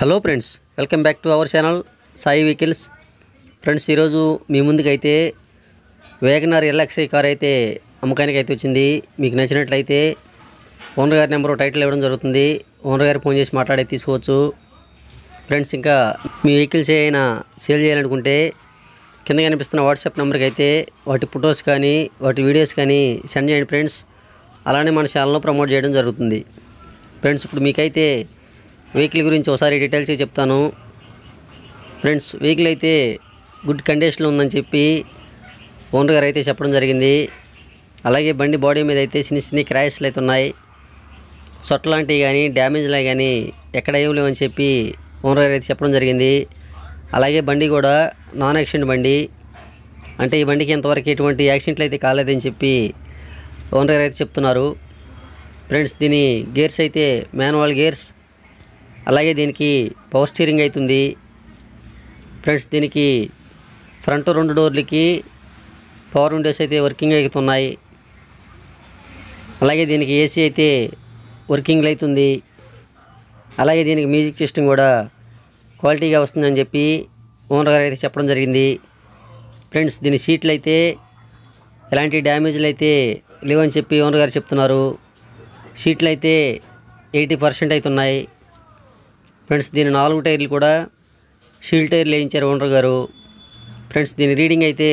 Hello friends, welcome back to our channel Sai vehicles. Friends, ఈరోజు మీ ముందుకైతే వేగనర్ ఎల్ఎక్స్ఐ కార్ అయితే అమ్మకానికి అయితే వచ్చింది. మీకు నచ్చినట్లయితే ఓనర్ గారి నెంబర్ టైటిల్ ఇవ్వడం జరుగుతుంది. ఓనర్ గారికి ఫోన్ చేసి మాట్లాడి తీసుకోవచ్చు. ఫ్రెండ్స్, ఇంకా మీ వెహికల్స్ ఏమైనా సేల్ చేయాలనుకుంటే కింద కనిపిస్తున్న వాట్సాప్ నెంబర్కి అయితే వాటి ఫొటోస్ కానీ వాటి వీడియోస్ కానీ సెండ్ చేయండి ఫ్రెండ్స్. అలానే మన ఛానల్లో ప్రమోట్ చేయడం జరుగుతుంది. ఫ్రెండ్స్, ఇప్పుడు మీకైతే వెహికల్ గురించి ఒకసారి డీటెయిల్స్ చెప్తాను. ఫ్రెండ్స్, వెహికల్ అయితే గుడ్ కండిషన్లో ఉందని చెప్పి ఓనర్ గారు అయితే చెప్పడం జరిగింది. అలాగే బండి బాడీ మీద అయితే చిన్న క్రాషెస్లు అయితే ఉన్నాయి. సొట్ట లాంటివి కానీ డ్యామేజ్లు కానీ ఎక్కడ ఏం లేవని చెప్పి ఓనర్ గారు అయితే చెప్పడం జరిగింది. అలాగే బండి కూడా నాన్ యాక్సిడెంట్ బండి, అంటే ఈ బండికి ఇంతవరకు ఎటువంటి యాక్సిడెంట్లు అయితే కాలేదని చెప్పి ఓనర్ గారు అయితే చెప్తున్నారు. ఫ్రెండ్స్, దీని గేర్స్ అయితే మాన్యువల్ గేర్స్, అలాగే దీనికి పవర్ స్టీరింగ్ అవుతుంది. ఫ్రెండ్స్, దీనికి ఫ్రంట్ 2 డోర్లకి పవర్ విండోస్ అయితే వర్కింగ్ అవుతున్నాయి. అలాగే దీనికి ఏసీ అయితే వర్కింగ్ అవుతుంది. అలాగే దీనికి మ్యూజిక్ సిస్టమ్ కూడా క్వాలిటీగా వస్తుందని చెప్పి ఓనర్ గారు అయితే చెప్పడం జరిగింది. ఫ్రెండ్స్, దీని సీట్లు అయితే ఎలాంటి డ్యామేజ్లు అయితే లేవని చెప్పి ఓనర్ గారు చెప్తున్నారు. సీట్లు అయితే 80% అయితే ఉన్నాయి. ఫ్రెండ్స్, దీని 4 టైర్లు కూడా షీల్ టైర్లు వేయించారు ఓనర్ గారు. ఫ్రెండ్స్, దీని రీడింగ్ అయితే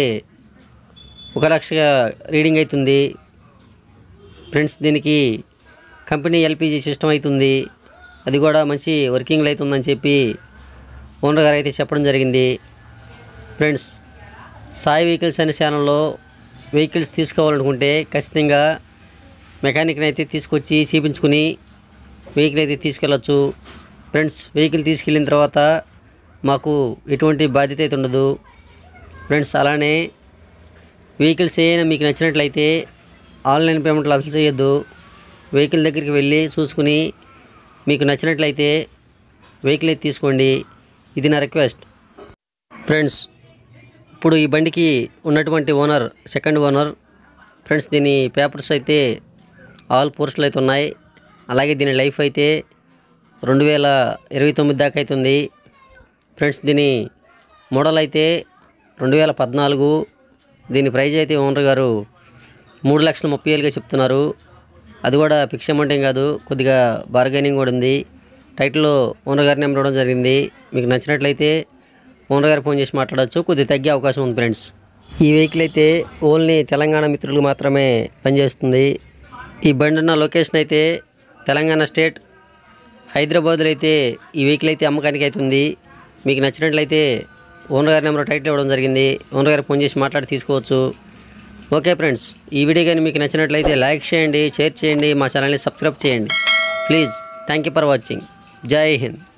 1 లక్ష రీడింగ్ అవుతుంది. ఫ్రెండ్స్, దీనికి కంపెనీ ఎల్పిజి సిస్టమ్ అవుతుంది. అది కూడా మంచి వర్కింగ్లో అవుతుందని చెప్పి ఓనర్ గారు అయితే చెప్పడం జరిగింది. ఫ్రెండ్స్, సాయి వెహికల్స్ అనే ఛానల్లో వెహికల్స్ తీసుకోవాలనుకుంటే ఖచ్చితంగా మెకానిక్ని అయితే తీసుకొచ్చి చూపించుకుని వెహికల్ అయితే తీసుకెళ్ళచ్చు. ఫ్రెండ్స్, వెహికల్ తీసుకెళ్ళిన తర్వాత మాకు ఎటువంటి బాధ్యత అయితే ఉండదు. ఫ్రెండ్స్, అలానే వెహికల్స్ ఏమైనా మీకు నచ్చినట్లయితే ఆన్లైన్ పేమెంట్లు అసలు చేయొద్దు. వెహికల్ దగ్గరికి వెళ్ళి చూసుకుని మీకు నచ్చినట్లయితే వెహికల్ అయితే తీసుకోండి. ఇది నా రిక్వెస్ట్. ఫ్రెండ్స్, ఇప్పుడు ఈ బండికి ఉన్నటువంటి ఓనర్ సెకండ్ ఓనర్. ఫ్రెండ్స్, దీని పేపర్స్ అయితే ఆల్ పోర్స్లు అయితే ఉన్నాయి. అలాగే దీని లైఫ్ అయితే 2029 దాకా అవుతుంది. ఫ్రెండ్స్, దీని మోడల్ అయితే 2014. దీని ప్రైజ్ అయితే ఓనర్ గారు 3,30,000గా చెప్తున్నారు. అది కూడా ఫిక్స్ అమౌంట్ ఏం కాదు, కొద్దిగా బార్గెనింగ్ కూడా ఉంది. టైటిల్లో ఓనర్ గారి నెంబర్ ఇవ్వడం జరిగింది. మీకు నచ్చినట్లయితే ఓనర్ గారు ఫోన్ చేసి మాట్లాడవచ్చు. కొద్దిగా తగ్గే అవకాశం ఉంది. ఫ్రెండ్స్, ఈ వెహికల్ అయితే ఓన్లీ తెలంగాణ మిత్రులకు మాత్రమే పనిచేస్తుంది. ఈ బండి ఉన్న లొకేషన్ అయితే తెలంగాణ స్టేట్ హైదరాబాద్లో అయితే ఈ వెహికల్ అయితే అమ్మకానికి అవుతుంది. మీకు నచ్చినట్లయితే ఓనర్ గారి నెంబర్ టైటిల్ ఇవ్వడం జరిగింది. ఓనర్ గారికి ఫోన్ చేసి మాట్లాడి తీసుకోవచ్చు. ఓకే ఫ్రెండ్స్, ఈ వీడియో కానీ మీకు నచ్చినట్లయితే లైక్ చేయండి, షేర్ చేయండి, మా ఛానల్ని సబ్స్క్రైబ్ చేయండి please. Thank you for watching. జై హింద్.